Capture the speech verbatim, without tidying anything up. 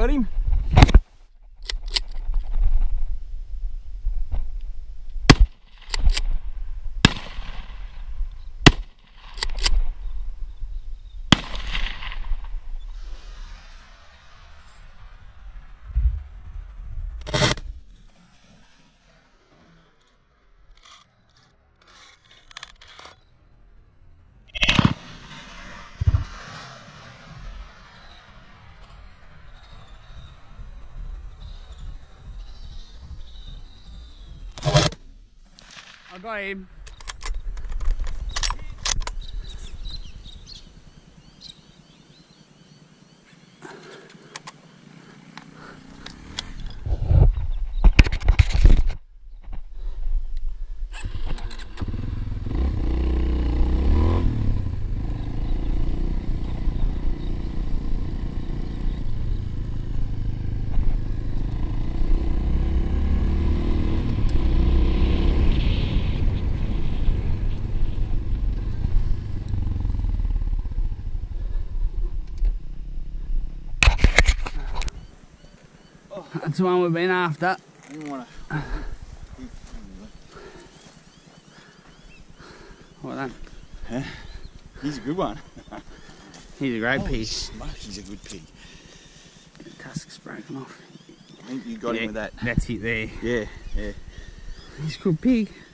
Got him. I got him. That's the one we've been after. I didn't want to. Well done. Huh? He's a good one. He's a great Oh, pig. Smoke, he's a good pig. The tusk's broken off. I think you got yeah, him with that. That's it there. Yeah, yeah. He's a good pig.